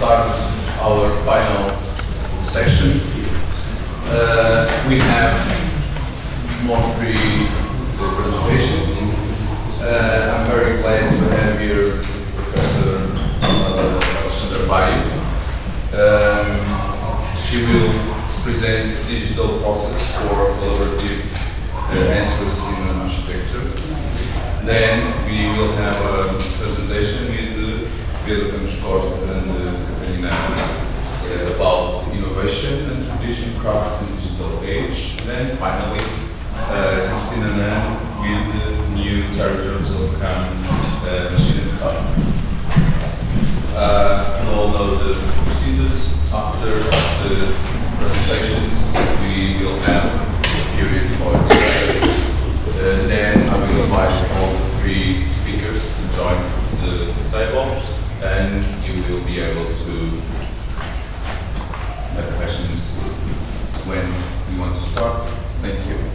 start our final session. We have more three presentations. I'm very glad to have here Professor Alexandra Baio. She will present the digital process for collaborative answers in architecture. Then we will have a presentation with Pedro Campos Costa and Catarina about innovation and tradition crafts in digital age. And then finally, Christina Nan with new territories of machine and code. You all know the procedures. After the presentations, we will have a period for debates. Then I will invite all three speakers to join the table, and you will be able to have questions when we want to start. Thank you.